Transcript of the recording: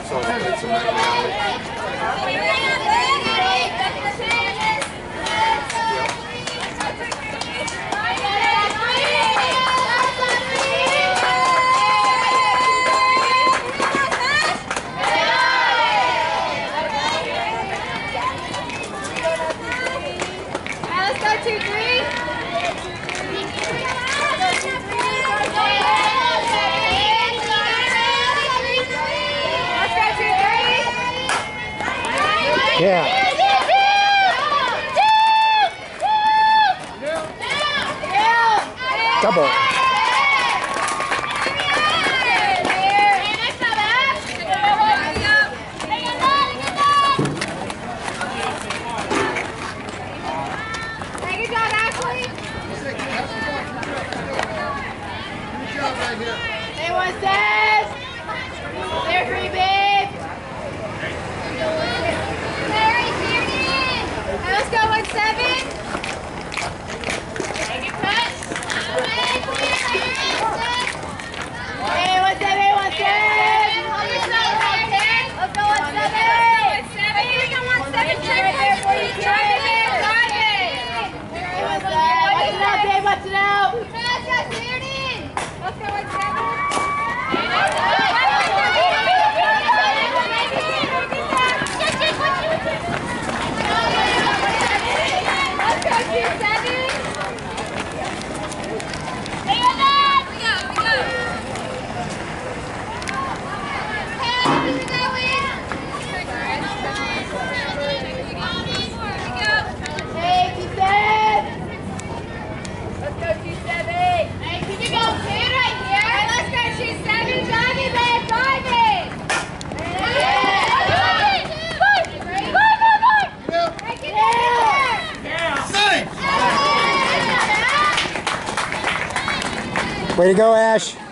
saw the kids in that Let's go 2, 3. Yeah. Double. Good job, Ashley. Good job right here. They want says. They're free, babe. Let's go 1-7. Make it cut. Hey, 1-7, 1-7. Let's go 1-7. Hey, we got 1-7. Drive it there. Watch it out, babe. Watch it out. Let's go 1-7. Way to go, Ash.